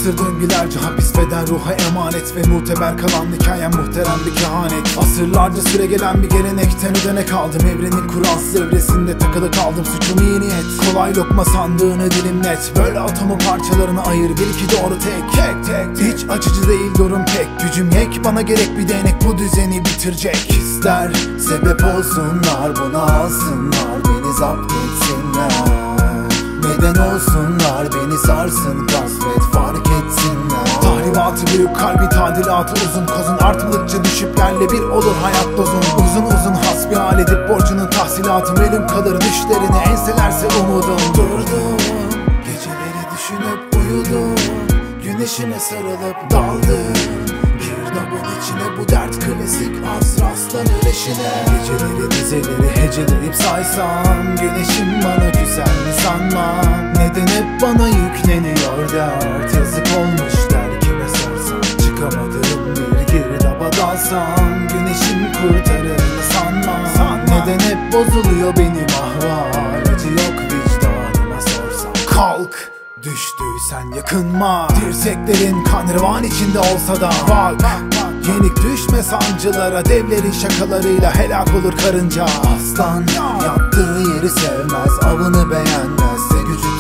Kısır döngülerce hapis beden ruha emanet ve muteber kalan hikayem muhterem bir kehanet. Asırlarca süre gelen bir gelenekten ödenek aldım. Evrenin kuralsız evresinde takılı kaldım, suçum iyi niyet. Kolay lokma sandığını dilimlet, böyle atomu parçalarına ayır, bir iki doğru tek. Hiç açıcı değil durum pek, gücüm yek, bana gerek bir değnek bu düzeni bitirecek. İster sebep olsunlar, buna alsınlar, beni zapt etsinler. Neden olsunlar, beni sarsın, kasvet fark etsinler. Tahribatı büyük, kalbi tadilatı uzun, kozun arttıkça düşüp yerle bir olur hayat dozun. Uzun uzun hasbihal edip borcunun tahsilatı, elim kalır düşlerini enselerse umudum. Durdum, geceleri düşünüp uyudum, güneşime sarılıp daldım. Girdabın içine bu dert klasik, az rastlanır eşine. Geceleri dizeleri heceleyip saysam, güneşim bana güzel mi sanmam. Neden hep bana yükleniyor dert, yazık olmuş der kime sorsam. Çıkamadığım bir girdaba dalsam, güneşim kurtarır mı sanmam. Neden hep bozuluyor benim ahval, acı yok vicdanıma sorsam. Kalk, düştüysen yakınma, dirseklerin kan revan içinde olsa da bak. Yenik düşme sancılara, devlerin şakalarıyla helak olur karınca. Aslan yattığı yeri sevmez, avını beğenmezse gücü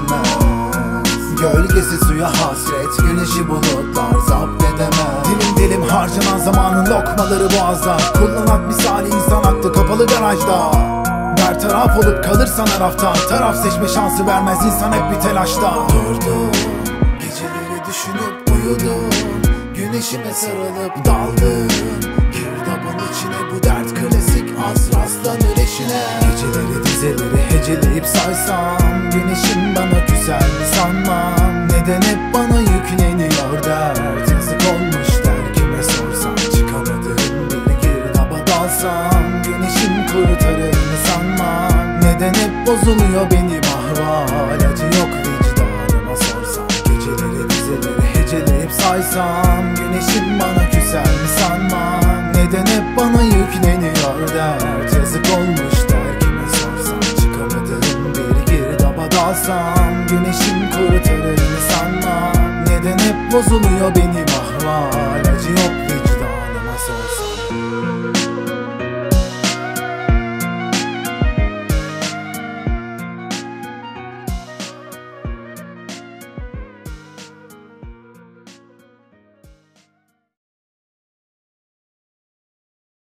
tükenmez. Gölgesi suya hasret, güneşi bulutlar zapt edemez. Dilim harcanan zamanın lokmaları boğazda, kullanat misali insan aklı kapalı garajda. Bertaraf olup kalırsan arafta, taraf seçme şansı vermez insan hep bir telaşta. Durdum, geceleri düşünüp uyudum, güneşime sarılıp daldım. Girdabın içine bu dert klasik, az rastlanır eşine. Geceleri dizeleri heceleyip saysam, güneşim bana güzel mi sanmam. Neden hep bana yükleniyor dert, yazık olmuş der kime sorsam. Çıkamadığım bir girdaba dalsam, güneşim kurtarır mı sanmam. Neden hep bozuluyor benim ahval, acı yok vicdanıma sorsam. Geceleri dizeleri heceleyip saysam, güneşim bana güzel mi sanmam. Neden hep bana yükleniyor dert, yazık olmuş der kime sorsam. Çıkamadığım bir girdaba dalsam, güneşim kurtarır mı sanmam. Neden hep bozuluyor benim ahval, acı yok